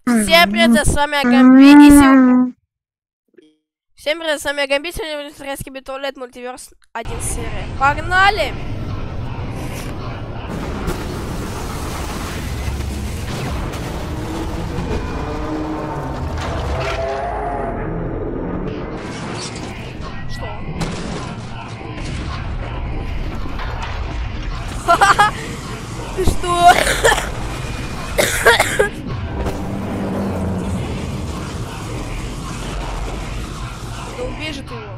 Всем привет, с вами Агамби, и сегодня... Всем привет, с вами Агамби, сегодня будет резкий битулет мультиверс 1 серия. Погнали! Что? Ха-ха-ха! Ты что? Да убей же ты его.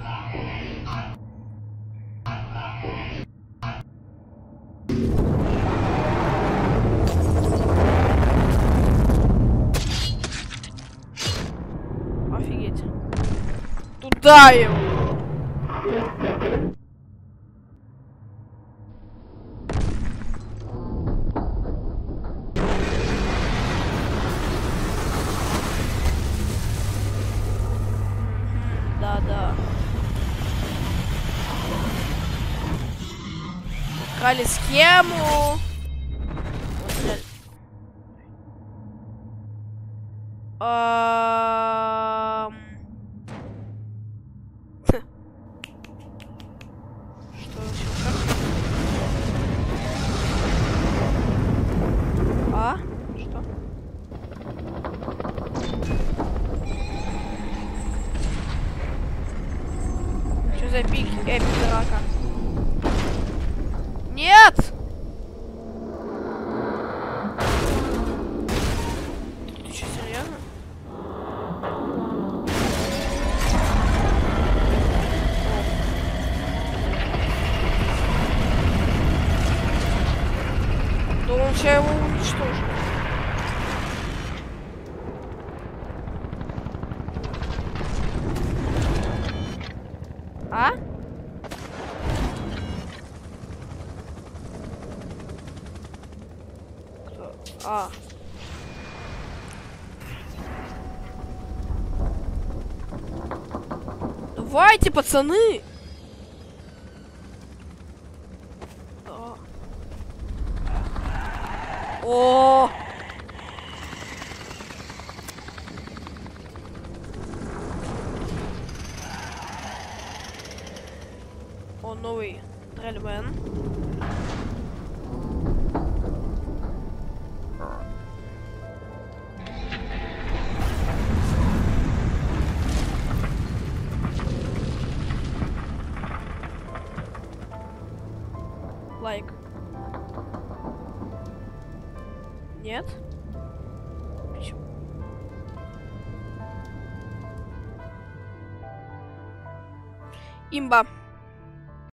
Офигеть. Туда его. Да-да. Украли схему. Что еще? А? Что? Что за эпик драка? Нет! Ты что, серьезно? Да он сейчас его уничтожит. А? Кто? А. Давайте, пацаны! О! О, новый Трельмен. Лайк. Нет? Почему? Имба.